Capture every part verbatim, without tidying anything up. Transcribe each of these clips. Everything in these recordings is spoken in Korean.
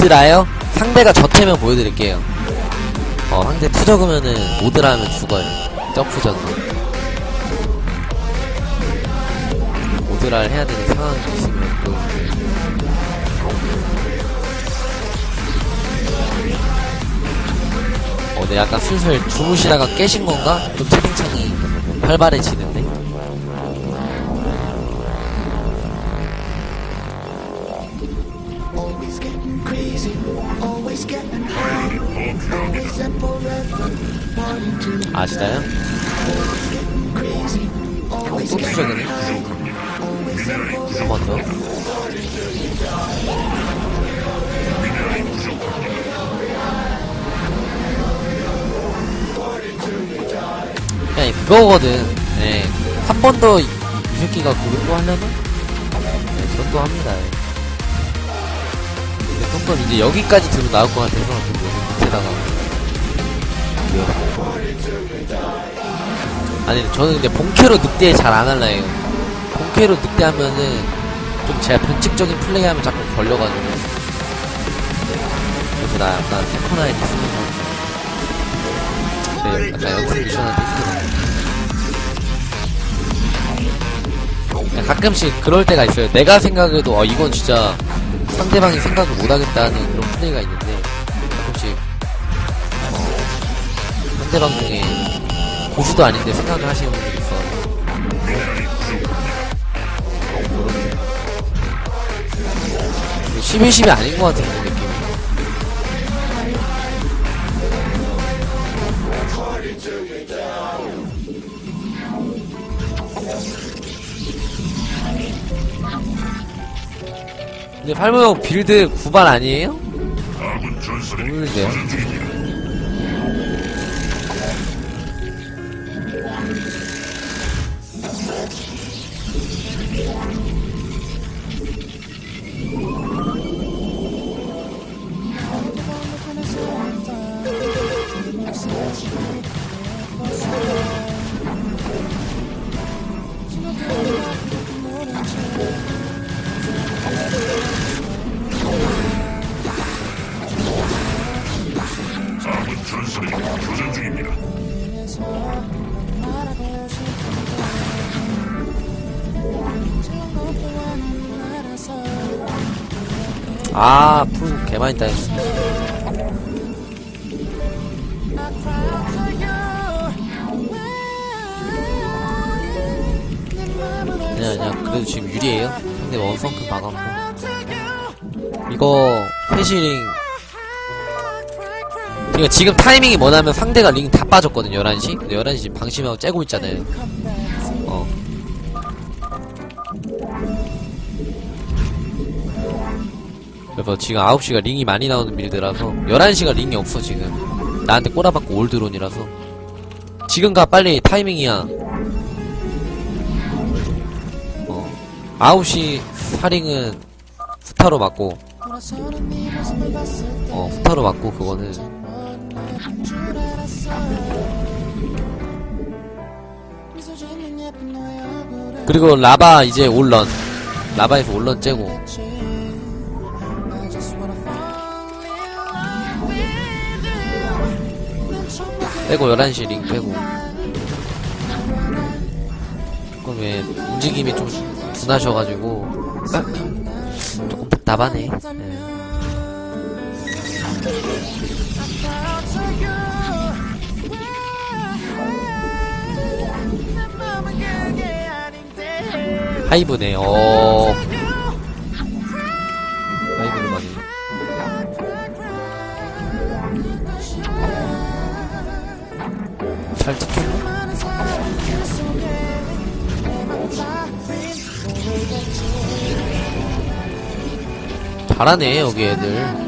오드라요? 상대가 저태면 보여드릴게요. 어, 상대 투적으면은 오드라 하면 죽어요. 점프전으로. 오드라를 해야 되는 상황이 있으면 또. 어, 네, 약간 슬슬 주무시다가 깨신 건가? 좀 채팅창이 활발해지는데. 아, 진짜요? 또 투적이네? 한 번 더. 그냥 그거거든. 네. 한 번 더 이 새끼가 그걸 또 하려나? 네, 그건 또 합니다. 근데 조금 이제 여기까지 들고 나올 것 같아서 좀 밑에다가. 아니, 저는 근데 본캐로 늑대 잘 안 할라 해요. 본캐로 늑대 하면은 좀 제가 변칙적인 플레이 하면 자꾸 걸려가지고. 그래서 나 약간 세코나이트 쓰면서. 네, 약간 연습 미션한테 힘들어. 가끔씩 그럴 때가 있어요. 내가 생각해도 어 이건 진짜 상대방이 생각을 못하겠다는 그런 플레이가 있는데 가끔씩 어, 상대방 중에 고수도 아닌데 생각을 하시는 분들이 있어. 십일 십이 아닌 것 같은 그런 느낌. 근데 팔무형 빌드 구발 아니에요? 모르는데요? 아, 풀 개많이 따였어. 아니야, 아니야. 그래도 지금 유리해요. 상대 원성큼 막았고. 이거, 패시링. 그니까 지금 타이밍이 뭐냐면 상대가 링 다 빠졌거든요, 열한 시. 근데 열한 시 지금 방심하고 째고 있잖아요. 어. 그래서 지금 아홉 시가 링이 많이 나오는 빌드라서 열한 시가 링이 없어 지금. 나한테 꼬라박고 올드론이라서 지금 가 빨리 타이밍이야. 어. 아홉 시 사링은 후타로 맞고 어 후타로 맞고 그거는 그리고 라바 이제 올런 라바에서 올런 째고 빼고 열한 시 링 빼고. 그럼 왜 움직임이 좀 둔하셔가지고 조금 답답하네. 네. 하이브네. 어 하이브를 많이 잘 찍혔나? 잘하네 여기 애들.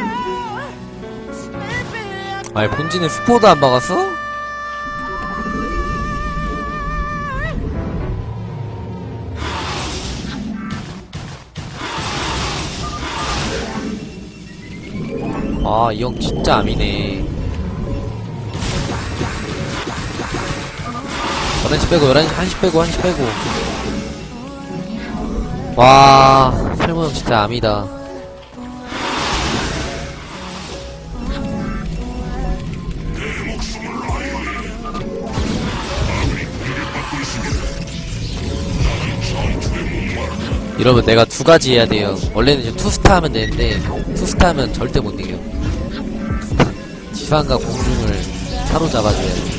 아니 본진에 스포도 안 박았어? 아, 이 형 진짜 암이네. 열한 시 빼고, 열한 시, 한 시 빼고, 한 시 빼고. 와, 설모 형 진짜 암이다. 이러면 내가 두 가지 해야 돼요. 원래는 이제 투스타 하면 되는데, 투스타 하면 절대 못 이겨. 지상과 공중을 사로잡아줘야 돼.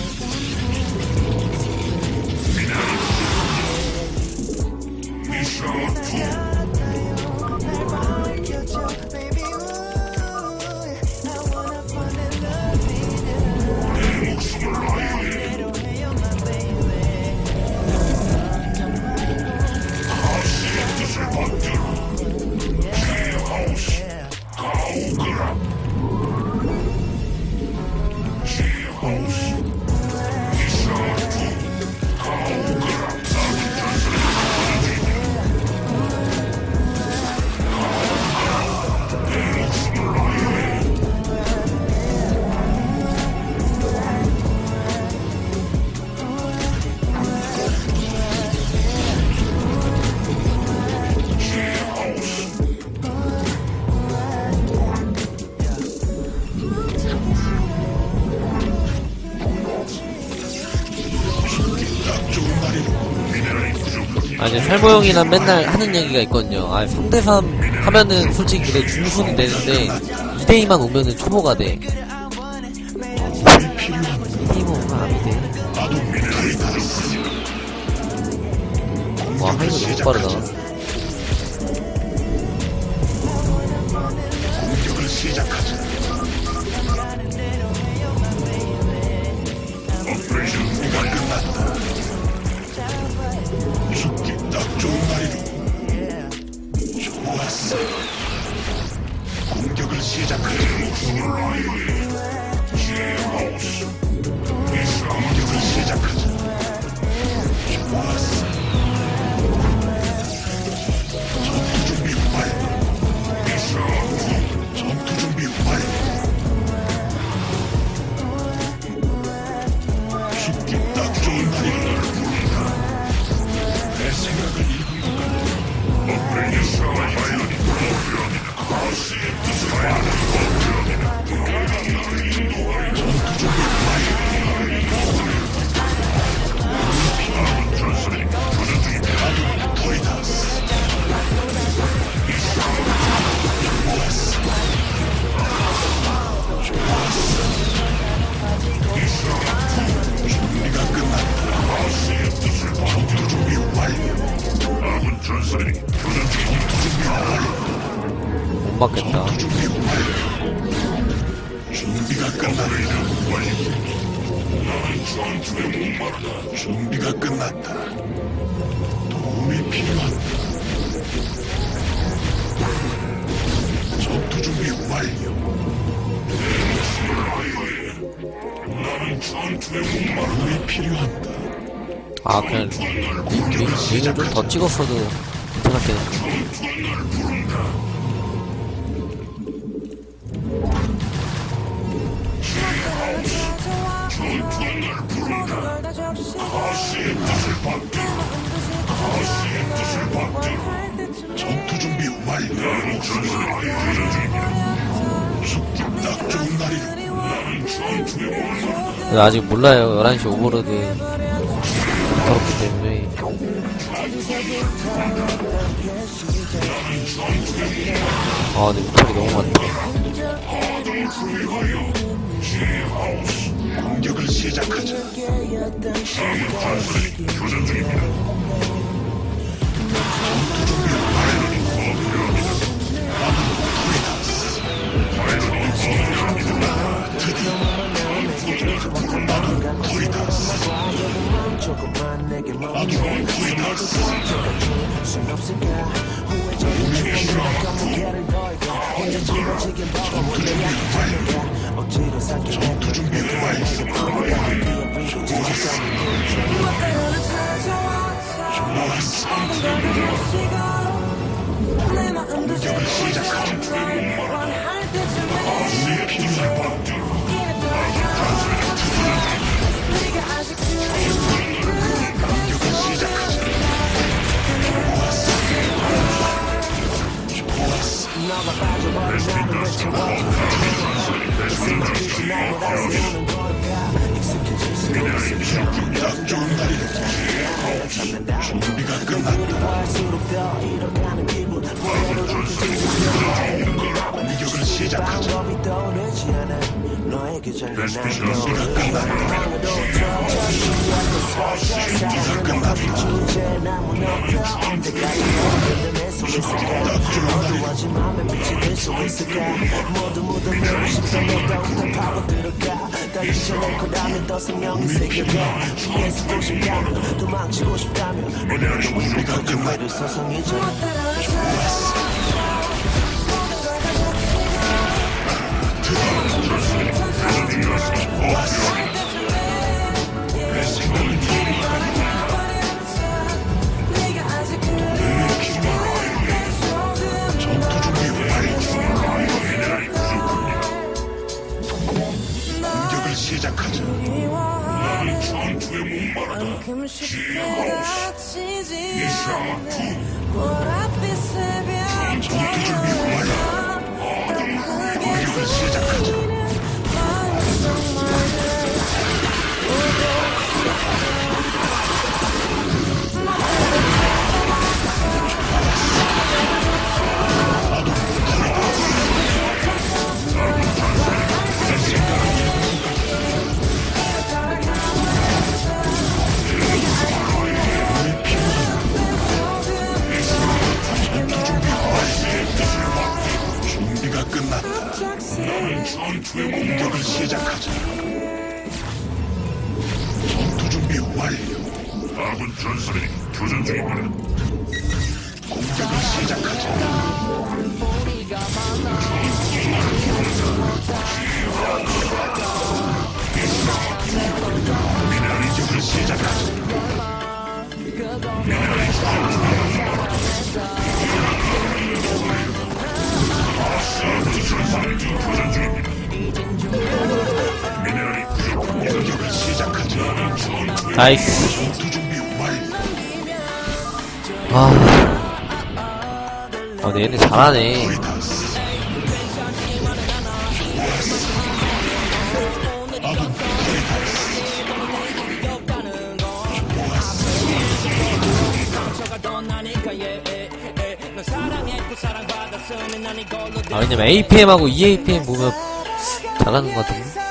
아니, 살모 형이랑 맨날 하는 얘기가 있거든요. 아, 삼 대 삼 하면은 솔직히 그래 중수는 되는데 이 대 이만 오면은 초보가 돼. 이 대 이만 오면 암이 돼. 와, 하이가 너무 빠르다. 공격을 시작하자. 오퍼레이션 준비가 끝났다. 죽기 딱 좋은 날이로. 좋았어. 공격을 시작하자. 공격을 시작하자. 좋았어. 전투 준비 완료. 전투 준비 완료. 죽기 딱 좋은 날이로. 내 생각을 읽은 것 같아. 오퍼레이션 파일럿이 프로그램이다. 가시의 뜻을 알아내. 전투 준비 완료. 아군 전설이 교전 중입니다. 아군 토리다스. 좋았어. 좋았어. 준비가 끝났다. 가시의 뜻을 전투 준비 완료. 아군 전설이 교전 중입니다. 전투 준비 완료. 못 맞겠다. 전투 준비 완료. 준비가 끝났다. 나는 전투에 목마르다. 준비가 끝났다. 도움이 필요하다. 전투 준비 완료. 나는 전투에 목마르다. 도움이 필요하다. 아, 그냥 링을 좀 더 찍었어도 괜찮았겠는데. 전투 준비 완료. 죽기 딱 좋은 날이로. 나는 전투에 목마르다. 아직 몰라요. 열한 시 오버로드 그렇기 때문에. 아, 근데 무척이 너무 많다. 공격을 시작하자. 교전 중입니다. 전투 준비 완료. 전투 준비 완료. 좋았어. 공격을 시작하자. 딱 좋은 날이다. 준비가 끝났다. 공격을 시작하자. 레시피 준비가 끝났다. 준비가 끝났다. 준비가 끝났다. 전투 준비 완료. 미네랄이 부족합니다. 공격을 시작하자. 나는 전투에 목마르다. 지하우스 이샤마 전투 준비 완료. 공격을 시작하자. 준비가 끝났다. 나는 전투의 공격을 시작하자. 전투 준비 완료. 아군 전선이 교전 중입니다. 공격을 시작하자. 미네랄 이격을 시작하자. 미네랄 아군 전선이 교전 중입니다. 미네랄이 부족합니다. 공격을 시작하자. 전투의 나이스. 전투 준비 완료. 아. 아, 근데 얘네 잘하네. 거의 다 쓰- 아군 거의 다 아, 왜냐면 에이피엠하고 이에이피엠 보면 잘하는 것 같은데?